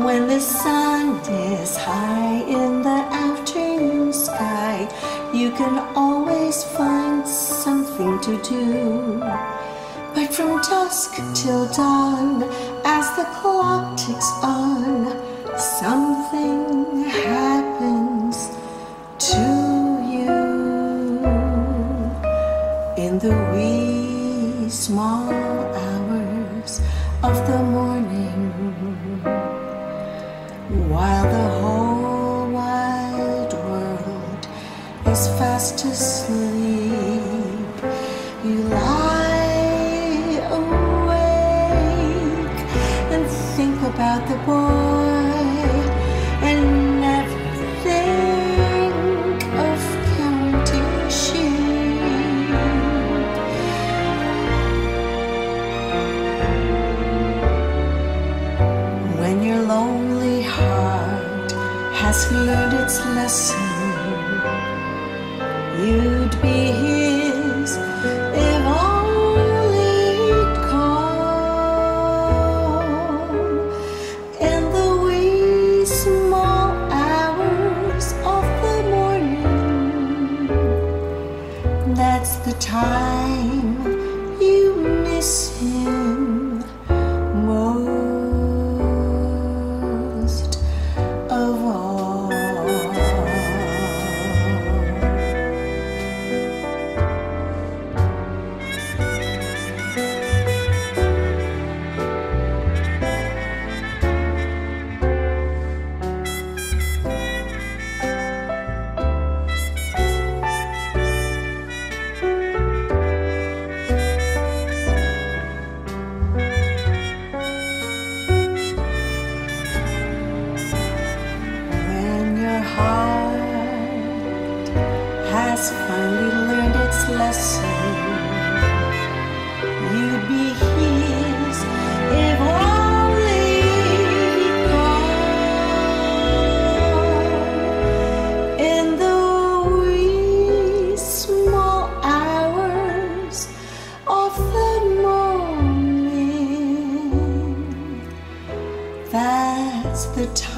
When the sun is high in the afternoon sky, you can always find something to do. But from dusk till dawn, as the clock ticks on, something happens to you. In the wee small hours of the morning, while the whole wide world is fast asleep, you lie awake and think about the boy and never think of counting sheep. When your lonely heart has learned its lesson, you'd be his if only he'd come. In the wee small hours of the morning, that's the time you miss him most of all. Has finally learned its lesson, you'd be his if only he'd come. In the wee small hours of the morning, that's the time